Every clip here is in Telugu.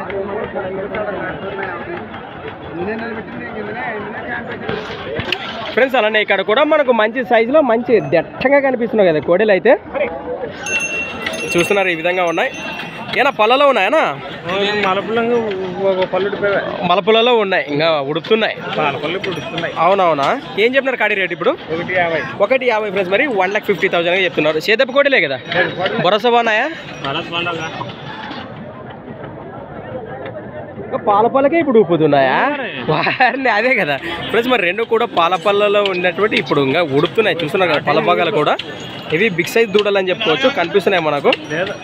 ఫ్రెండ్స్ అలానే ఇక్కడ కూడా మనకు మంచి సైజులో మంచి దట్టంగా కనిపిస్తున్నాయి కదా కోడెలు అయితే చూస్తున్నారు. ఈ విధంగా ఉన్నాయి. ఏనా పళ్ళలో ఉన్నాయనా? మలపులలో ఉన్నాయి, ఇంకా ఉడుపుతున్నాయి. అవునవునా? ఏం చెప్తున్నారు కాడి రేట్ ఇప్పుడు? 150 ఫ్రెండ్స్. మరి 1,50,000 చెప్తున్నారు. చేదప్ప కోడలే కదా, భరోసా బాగున్నాయా? పాల పళ్ళకే ఇప్పుడు ఊపుతున్నాయా? వారిని అదే కదా ఫ్రెండ్స్. మరి రెండు కూడా పాల పళ్ళలో ఉన్నటువంటి ఇప్పుడు ఇంకా ఉడుపుతున్నాయి. చూస్తున్నారు కదా పళ్ళ భాగాలు కూడా. ఇవి బిగ్ సైజ్ దూడలు అని చెప్పుకోవచ్చు. కనిపిస్తున్నాయి మనకు.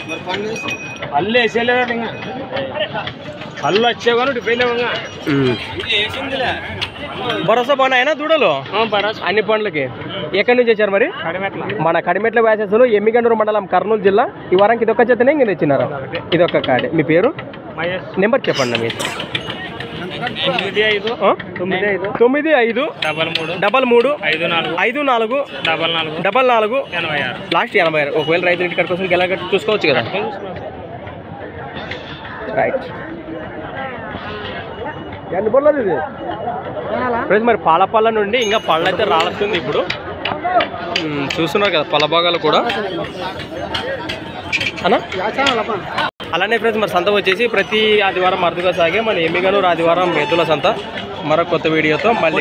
భరోసా బాగున్నాయనా దూడలు అన్ని పండ్లకి? ఎక్కడి నుంచి వచ్చారు మరి? మన కడిమెట్ల వ్యాసెస్లో ఎమ్మిగండూరు మండలం, కర్నూలు జిల్లా. ఈ వారానికి ఇదొక్క చేతనే ఇంక తెచ్చినారు. ఇదొక్క కాడే. మీ పేరు, నెంబర్ చెప్పండి. మీరు 95335454 లాస్ట్ 86. ఒకవేళ రైతు ఇంటి కట్ట కోసం ఎలా చూసుకోవచ్చు కదా. రైట్. ఫ్రెండ్స్ మరి పాల నుండి ఇంకా పళ్ళు అయితే రాలుతుంది ఇప్పుడు. చూస్తున్నారు కదా పళ్ళ భాగాలు కూడా అన్నా. అలానే ఫ్రెండ్స్ మరి సంత వచ్చేసి ప్రతి ఆదివారం అరుదుగా సాగే మన ఎమ్మిగనూరు ఆదివారం ఎద్దుల సంత. మరొక కొత్త వీడియోతో మళ్ళీ